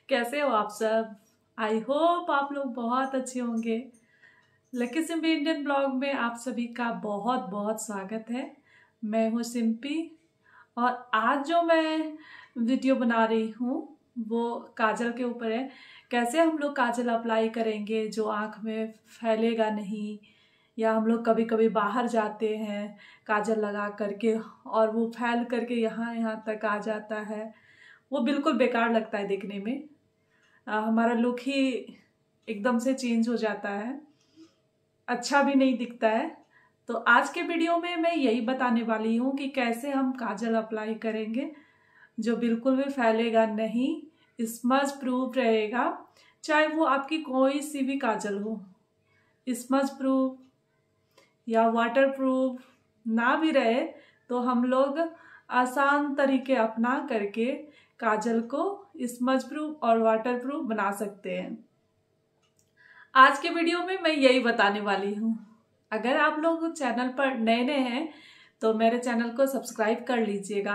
कैसे हो आप सब। आई होप आप लोग बहुत अच्छे होंगे। लकी सिंपी इंडियन ब्लॉग में आप सभी का बहुत बहुत स्वागत है। मैं हूँ सिंपी और आज जो मैं वीडियो बना रही हूँ वो काजल के ऊपर है। कैसे हम लोग काजल अप्लाई करेंगे जो आँख में फैलेगा नहीं, या हम लोग कभी कभी बाहर जाते हैं काजल लगा करके और वो फैल करके यहाँ तक आ जाता है। वो बिल्कुल बेकार लगता है देखने में। हमारा लुक ही एकदम से चेंज हो जाता है, अच्छा भी नहीं दिखता है। तो आज के वीडियो में मैं यही बताने वाली हूँ कि कैसे हम काजल अप्लाई करेंगे जो बिल्कुल भी फैलेगा नहीं, स्मज प्रूफ रहेगा। चाहे वो आपकी कोई सी भी काजल हो, स्मज प्रूफ या वाटर प्रूफ ना भी रहे तो हम लोग आसान तरीके अपना करके काजल को स्मज प्रूफ और वाटर प्रूफ बना सकते हैं। आज के वीडियो में मैं यही बताने वाली हूँ। अगर आप लोग चैनल पर नए नए हैं तो मेरे चैनल को सब्सक्राइब कर लीजिएगा।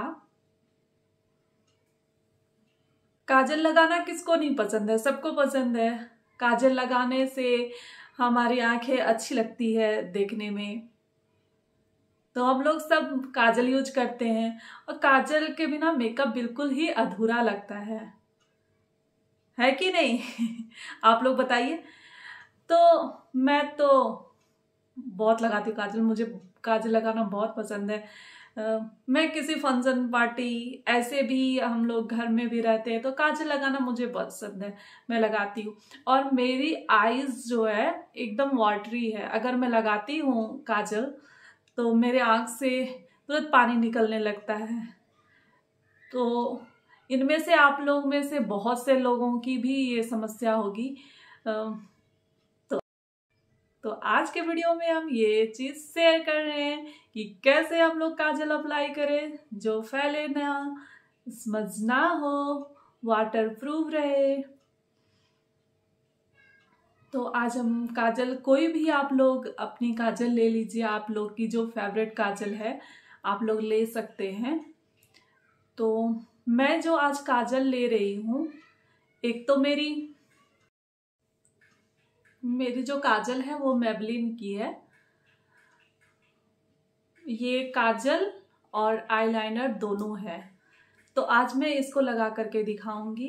काजल लगाना किसको नहीं पसंद है, सबको पसंद है। काजल लगाने से हमारी आंखें अच्छी लगती है देखने में, तो हम लोग सब काजल यूज करते हैं और काजल के बिना मेकअप बिल्कुल ही अधूरा लगता है कि नहीं? आप लोग बताइए। तो मैं तो बहुत लगाती हूँ काजल, मुझे काजल लगाना बहुत पसंद है। मैं किसी फंक्शन पार्टी ऐसे भी हम लोग घर में भी रहते हैं तो काजल लगाना मुझे बहुत पसंद है, मैं लगाती हूँ। और मेरी आईज जो है एकदम वाटरी है, अगर मैं लगाती हूँ काजल तो मेरे आँख से तुरंत पानी निकलने लगता है। तो इनमें से आप लोग में से बहुत से लोगों की भी ये समस्या होगी। तो आज के वीडियो में हम ये चीज शेयर कर रहे हैं कि कैसे हम लोग काजल अप्लाई करें जो फैले ना, स्मज ना हो, वाटर प्रूफ रहे। तो आज हम काजल, कोई भी आप लोग अपनी काजल ले लीजिए, आप लोग की जो फेवरेट काजल है आप लोग ले सकते हैं। तो मैं जो आज काजल ले रही हूँ, एक तो मेरी जो काजल है वो मेबलिन की है। ये काजल और आईलाइनर दोनों है। तो आज मैं इसको लगा करके दिखाऊंगी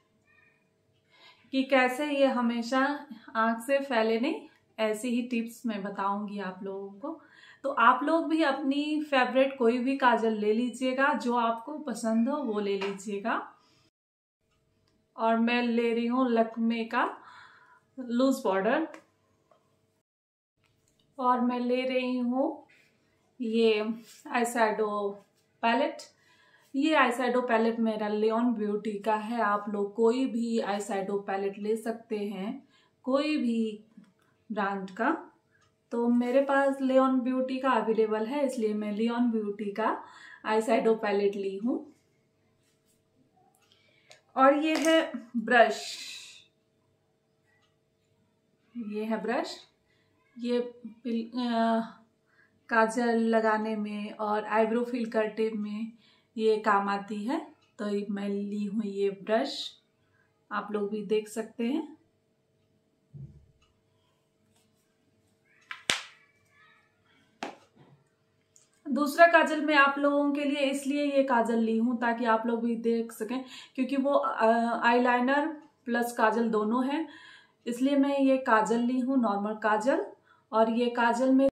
कि कैसे ये हमेशा आंख से फैले नहीं, ऐसी ही टिप्स मैं बताऊंगी आप लोगों को। तो आप लोग भी अपनी फेवरेट कोई भी काजल ले लीजिएगा, जो आपको पसंद हो वो ले लीजिएगा। और मैं ले रही हूँ लक्मे का लूज पाउडर, और मैं ले रही हूँ ये आई शैडो पैलेट। ये आई शैडो पैलेट मेरा लियोन ब्यूटी का है। आप लोग कोई भी आई शैडो पैलेट ले सकते हैं, कोई भी ब्रांड का। तो मेरे पास लियोन ब्यूटी का अवेलेबल है, इसलिए मैं लियोन ब्यूटी का आई शैडो पैलेट ली हूँ। और ये है ब्रश, ये है ब्रश। ये काजल लगाने में और आईब्रो फिल करने में ये काम आती है। तो मैं ली हूँ ये ब्रश, आप लोग भी देख सकते हैं। दूसरा काजल मैं आप लोगों के लिए इसलिए ये काजल ली हूँ ताकि आप लोग भी देख सकें, क्योंकि वो आईलाइनर प्लस काजल दोनों है, इसलिए मैं ये काजल ली हूँ, नॉर्मल काजल। और ये काजल में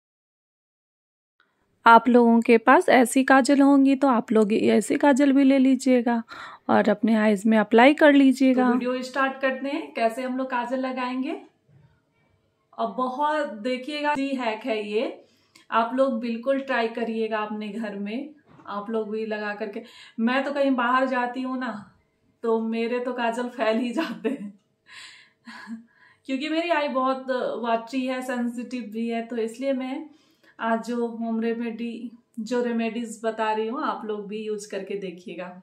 आप लोगों के पास ऐसी काजल होंगी तो आप लोग ऐसी काजल भी ले लीजिएगा और अपने आईज में अप्लाई कर लीजिएगा। तो वीडियो स्टार्ट करते हैं कैसे हम लोग काजल लगाएंगे। और बहुत देखिएगा, जी हैक है ये, आप लोग बिल्कुल ट्राई करिएगा अपने घर में, आप लोग भी लगा करके। मैं तो कहीं बाहर जाती हूँ ना तो मेरे तो काजल फैल ही जाते हैं क्योंकि मेरी आई बहुत वाटरी है, सेंसिटिव भी है। तो इसलिए मैं आज जो होम रेमेडी, जो रेमेडीज बता रही हूँ आप लोग भी यूज करके देखिएगा।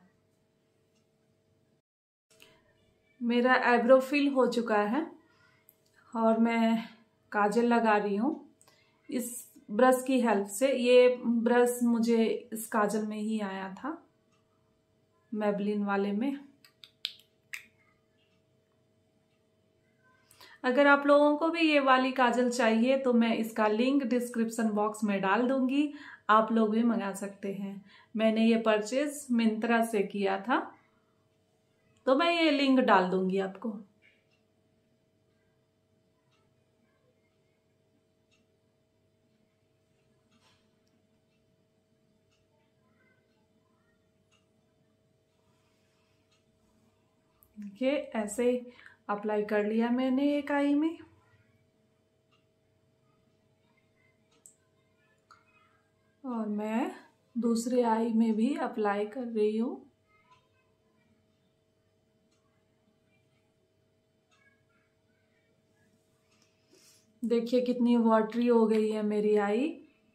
मेरा आईब्रो फिल हो चुका है और मैं काजल लगा रही हूँ इस ब्रश की हेल्प से। ये ब्रश मुझे इस काजल में ही आया था, मेबलिन वाले में। अगर आप लोगों को भी ये वाली काजल चाहिए तो मैं इसका लिंक डिस्क्रिप्शन बॉक्स में डाल दूंगी, आप लोग भी मंगा सकते हैं। मैंने ये परचेज मिंत्रा से किया था, तो मैं ये लिंक डाल दूंगी आपको। ये ऐसे अप्लाई कर लिया मैंने एक आई में, और मैं दूसरे आई में भी अप्लाई कर रही हूँ। देखिए कितनी वाटरी हो गई है मेरी आई।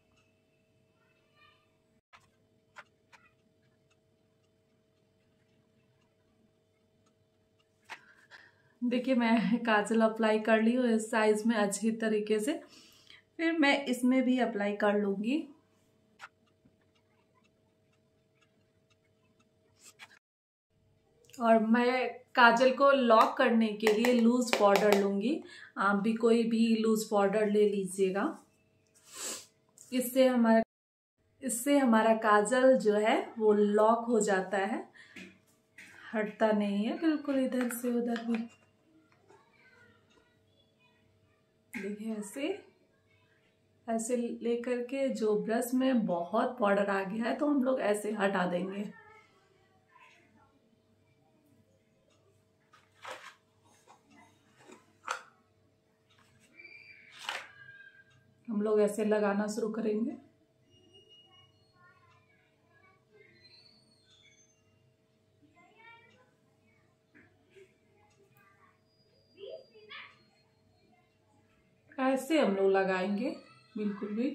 देखिए मैं काजल अप्लाई कर ली हूँ इस साइज में अच्छी तरीके से, फिर मैं इसमें भी अप्लाई कर लूंगी। और मैं काजल को लॉक करने के लिए लूज पाउडर लूंगी। आप भी कोई भी लूज पाउडर ले लीजिएगा, इससे हमारा काजल जो है वो लॉक हो जाता है, हटता नहीं है बिल्कुल इधर से उधर भी। देखिए ऐसे लेकर के, जो ब्रश में बहुत पाउडर आ गया है तो हम लोग ऐसे हटा देंगे। हम लोग ऐसे लगाना शुरू करेंगे। ऐसे हम लोग लगाएंगे बिल्कुल भी।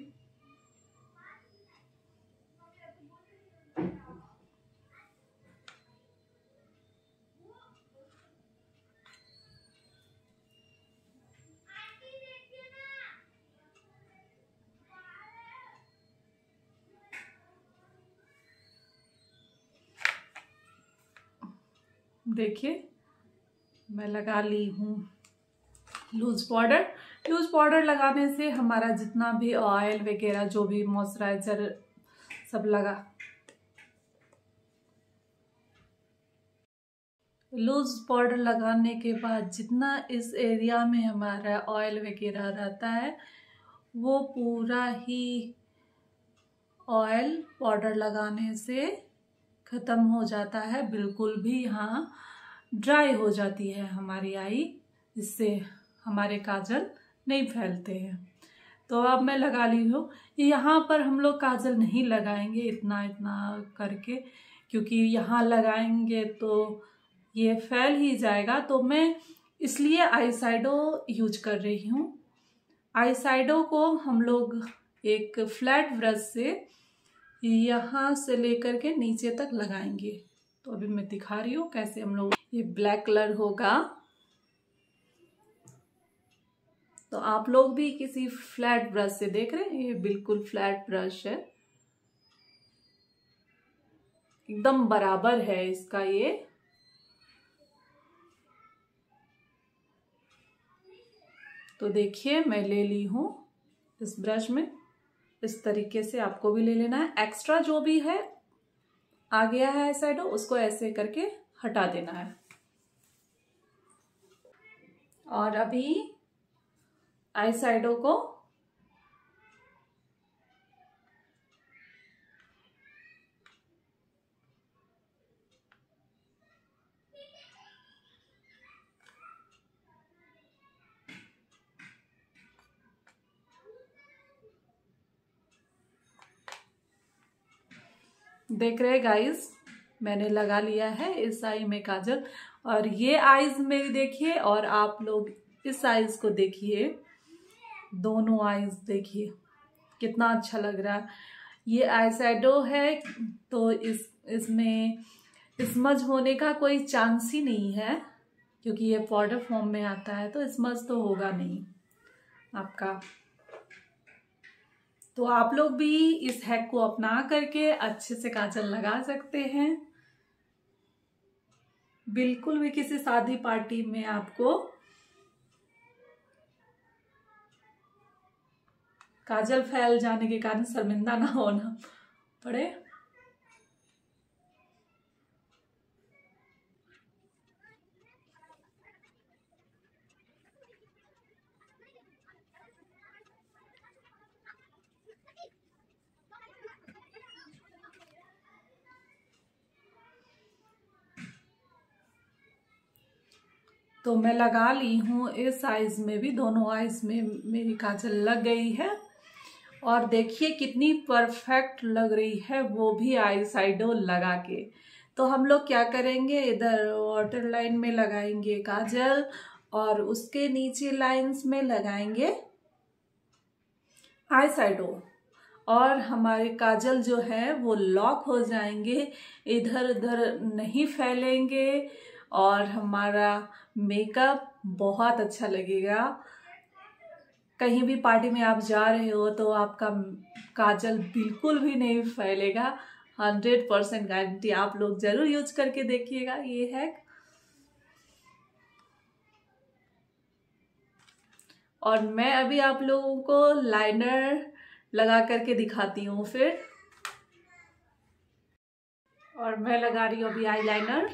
देखिए मैं लगा ली हूँ लूज पाउडर। लूज पाउडर लगाने से हमारा जितना भी ऑयल वगैरह, जो भी मॉइस्चराइजर सब लगा, लूज पाउडर लगाने के बाद जितना इस एरिया में हमारा ऑयल वगैरह रहता है वो पूरा ही ऑयल पाउडर लगाने से ख़त्म हो जाता है। बिल्कुल भी यहाँ ड्राई हो जाती है हमारी आई, इससे हमारे काजल नहीं फैलते हैं। तो अब मैं लगा ली हूँ। यहाँ पर हम लोग काजल नहीं लगाएंगे इतना इतना करके, क्योंकि यहाँ लगाएंगे तो ये फैल ही जाएगा। तो मैं इसलिए आई शैडो यूज कर रही हूँ। आई शैडो को हम लोग एक फ्लैट ब्रश से यहाँ से लेकर के नीचे तक लगाएंगे। तो अभी मैं दिखा रही हूँ कैसे हम लोग, ये ब्लैक कलर होगा। तो आप लोग भी किसी फ्लैट ब्रश से देख रहे हैं, ये बिल्कुल फ्लैट ब्रश है, एकदम बराबर है इसका ये। तो देखिए मैं ले ली हूँ इस ब्रश में, इस तरीके से आपको भी ले लेना है। एक्स्ट्रा जो भी है आ गया है आई शैडो, उसको ऐसे करके हटा देना है। और अभी आई शैडो को देख रहे गाइस, मैंने लगा लिया है इस आई में काजल। और ये आईज मेरी देखिए, और आप लोग इस आईज को देखिए, दोनों आईज देखिए कितना अच्छा लग रहा है। ये आई शैडो है तो इसमें स्मज होने का कोई चांस ही नहीं है, क्योंकि ये पाउडर फॉर्म में आता है तो स्मज तो होगा नहीं आपका। तो आप लोग भी इस हैक को अपना करके अच्छे से काजल लगा सकते हैं। बिल्कुल भी किसी शादी पार्टी में आपको काजल फैल जाने के कारण शर्मिंदा ना होना पड़े। तो मैं लगा ली हूँ इस आइज में भी, दोनों आइज में मेरी काजल लग गई है। और देखिए कितनी परफेक्ट लग रही है, वो भी आई साइडो लगा के। तो हम लोग क्या करेंगे, इधर वाटर लाइन में लगाएंगे काजल और उसके नीचे लाइंस में लगाएंगे आई साइडो। और हमारे काजल जो है वो लॉक हो जाएंगे, इधर उधर नहीं फैलेंगे और हमारा मेकअप बहुत अच्छा लगेगा। कहीं भी पार्टी में आप जा रहे हो तो आपका काजल बिल्कुल भी नहीं फैलेगा। 100% गारंटी। आप लोग जरूर यूज करके देखिएगा ये है। और मैं अभी आप लोगों को लाइनर लगा करके दिखाती हूँ फिर। और मैं लगा रही हूँ अभी आई लाइनर।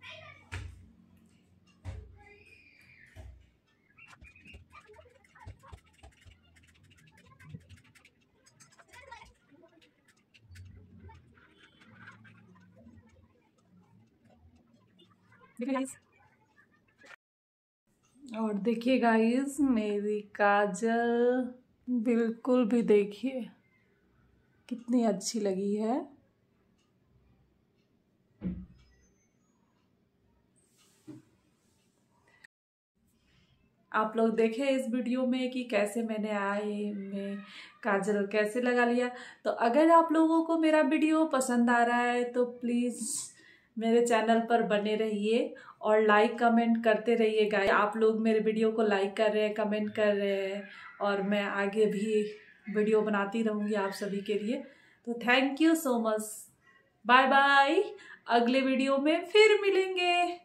और देखिए गाइस मेरी काजल बिल्कुल भी देखिए कितनी अच्छी लगी है। आप लोग देखें इस वीडियो में कि कैसे मैंने आई में काजल कैसे लगा लिया। तो अगर आप लोगों को मेरा वीडियो पसंद आ रहा है तो प्लीज़ मेरे चैनल पर बने रहिए और लाइक कमेंट करते रहिएगा। आप लोग मेरे वीडियो को लाइक कर रहे हैं, कमेंट कर रहे हैं और मैं आगे भी वीडियो बनाती रहूँगी आप सभी के लिए। तो thank you so much. Bye bye. अगले वीडियो में फिर मिलेंगे।